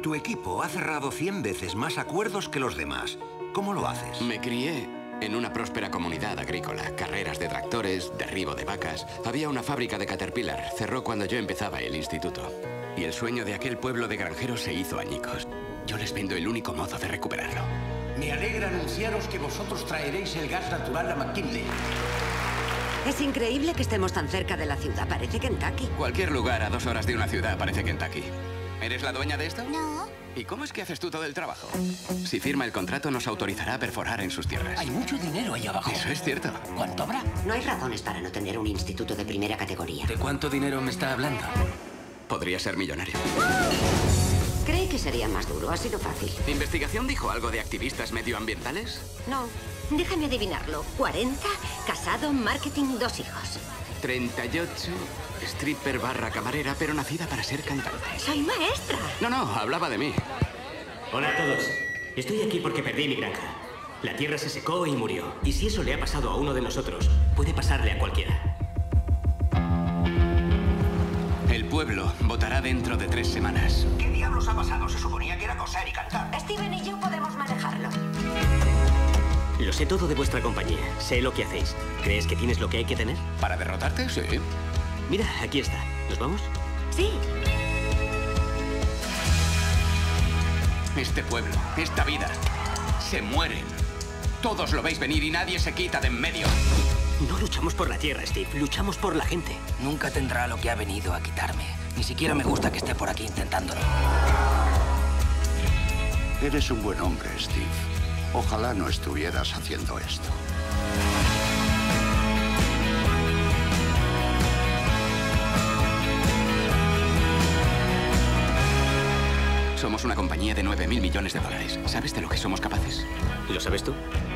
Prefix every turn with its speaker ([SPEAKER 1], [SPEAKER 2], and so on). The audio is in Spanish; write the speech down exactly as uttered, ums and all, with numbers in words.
[SPEAKER 1] Tu equipo ha cerrado cien veces más acuerdos que los demás. ¿Cómo lo haces?
[SPEAKER 2] Me crié en una próspera comunidad agrícola. Carreras de tractores, derribo de vacas. Había una fábrica de Caterpillar. Cerró cuando yo empezaba el instituto. Y el sueño de aquel pueblo de granjeros se hizo añicos. Yo les vendo el único modo de recuperarlo.
[SPEAKER 3] Me alegra anunciaros que vosotros traeréis el gas natural a McKinley.
[SPEAKER 4] Es increíble que estemos tan cerca de la ciudad. Parece Kentucky.
[SPEAKER 2] Cualquier lugar a dos horas de una ciudad parece Kentucky. ¿Eres la dueña de esto?
[SPEAKER 5] No.
[SPEAKER 2] ¿Y cómo es que haces tú todo el trabajo? Si firma el contrato, nos autorizará a perforar en sus tierras.
[SPEAKER 3] Hay mucho dinero ahí abajo.
[SPEAKER 2] Eso es cierto.
[SPEAKER 3] ¿Cuánto habrá?
[SPEAKER 4] No hay razones para no tener un instituto de primera categoría.
[SPEAKER 3] ¿De cuánto dinero me está hablando?
[SPEAKER 2] Podría ser millonario.
[SPEAKER 4] Creí que sería más duro. Ha sido fácil.
[SPEAKER 2] ¿Investigación dijo algo de activistas medioambientales?
[SPEAKER 4] No.
[SPEAKER 5] Déjame adivinarlo. cuarenta, casado, marketing, dos hijos.
[SPEAKER 2] treinta y ocho, stripper barra camarera, pero nacida para ser cantante.
[SPEAKER 5] ¡Soy maestra!
[SPEAKER 2] No, no, hablaba de mí.
[SPEAKER 6] Hola a todos. Estoy aquí porque perdí mi granja. La tierra se secó y murió. Y si eso le ha pasado a uno de nosotros, puede pasarle a cualquiera.
[SPEAKER 2] El pueblo votará dentro de tres semanas.
[SPEAKER 3] ¿Qué diablos ha pasado? Se suponía que era coser y cantar.
[SPEAKER 4] Steven y yo podemos manejarlo.
[SPEAKER 6] Lo sé todo de vuestra compañía. Sé lo que hacéis. ¿Crees que tienes lo que hay que tener?
[SPEAKER 2] ¿Para derrotarte? Sí.
[SPEAKER 6] Mira, aquí está. ¿Nos vamos?
[SPEAKER 5] Sí.
[SPEAKER 2] Este pueblo, esta vida, se mueren. Todos lo veis venir y nadie se quita de en medio.
[SPEAKER 6] No luchamos por la tierra, Steve. Luchamos por la gente.
[SPEAKER 3] Nunca tendrá lo que ha venido a quitarme. Ni siquiera me gusta que esté por aquí intentándolo.
[SPEAKER 7] Eres un buen hombre, Steve. Ojalá no estuvieras haciendo esto.
[SPEAKER 2] Somos una compañía de nueve mil millones de dólares. ¿Sabes de lo que somos capaces?
[SPEAKER 6] ¿Lo sabes tú?